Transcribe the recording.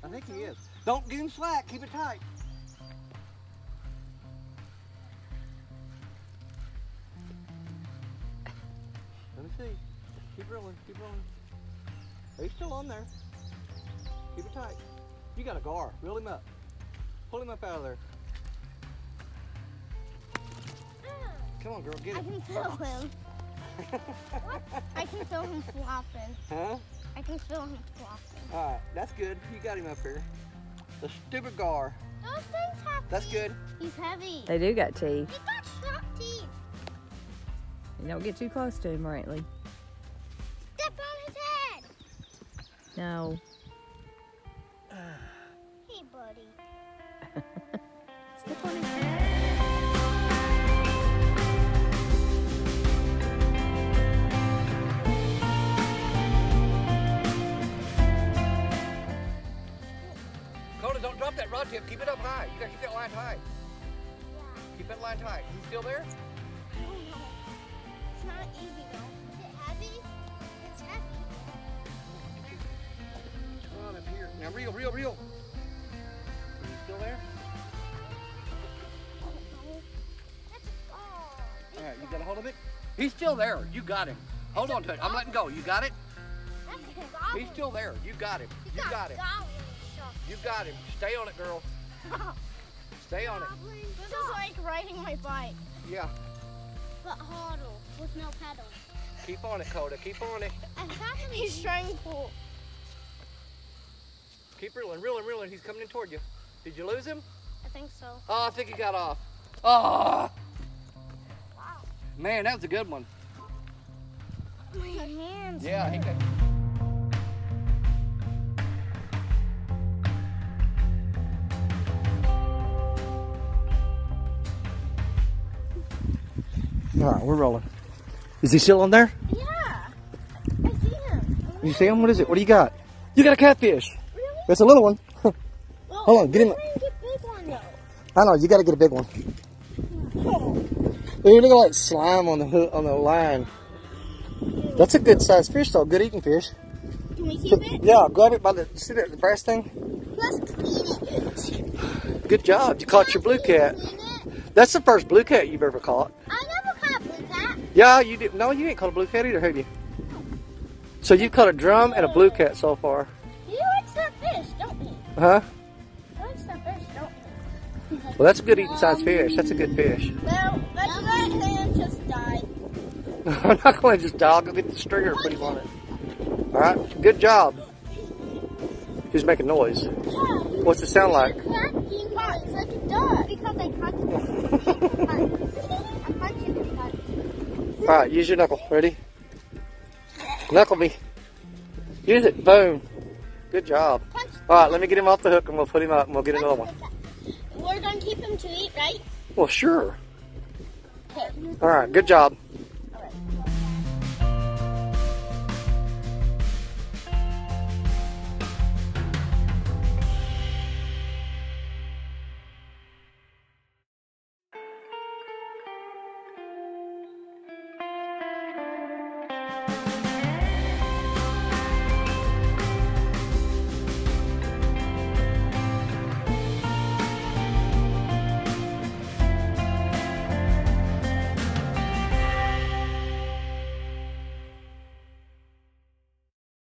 I think he is. Don't give him slack. Keep it tight. Let me see. Keep rolling. Keep rolling. He's still on there. Keep it tight. You got a gar. Reel him up. Pull him up out of there. Come on, girl. Get I him. can feel him. I can feel him flopping. Huh? I can feel him flopping. All right. That's good. You got him up here. The stupid gar. Those things have That's teeth. good. He's heavy. They do got teeth. He got sharp teeth. You don't get too close to him, Brantley. Step on his head. No. Hey, buddy. Step on his head. Coda, don't drop that rod tip. Keep it up high. You gotta keep that line tight. Yeah. Keep that line tight. He's still there? I don't know. It's not easy though. Is it heavy? It's heavy. Come on up here. Now reel, reel, reel. Is he still there? Oh no. That's All right, you got a hold of it? He's still there. You got him. Hold on to it. I'm letting go. You got it? That's a goblin. He's still there. You got him. You got him. Goblin shark. You got him. Stay on it, girl. Stay on it. This is like riding my bike, Yeah. but harder with no pedals. Keep on it, Coda. Keep on it. I thought he's trying to pull. Keep reeling, reeling, reeling. He's coming in toward you. Did you lose him? I think so. Oh, I think he got off. Oh, Wow. man, that was a good one. My hands. Yeah, he got. All right, we're rolling. Is he still on there? Yeah. I see him. You see him? What is it? What do you got? You got a catfish. Really? It's a little one. Well, Hold on, get him. we're trying to get big one though. I know, you got to get a big one. Ooh, look at like slime on the hook, on the line. That's a good sized fish though, good eating fish. Can we keep it? Yeah, grab it by the, see that, the brass thing? Let's clean it. Good job, you caught your blue cat. Clean it. That's the first blue cat you've ever caught. I never caught blue cat. Yeah, you did. No, you ain't caught a blue cat either, have you? So you caught a drum and a blue cat so far. You like that fish, don't you? Huh? You like that fish, don't you? Well, that's a good eating sized fish. That's a good fish. Well, that hand just died. I'm not going to just die. I'll go get the stringer and put him on it. All right, good job. He's making noise. Yeah. What's it sound like? Cracking noise like it does. Because I punched it. I'm punching it. All right, use your knuckle. Ready? Knuckle me. Use it. Boom. Good job. All right, let me get him off the hook and we'll put him up and we'll get another one. We're going to keep him to eat, right? Well, sure. Okay. All right, good job.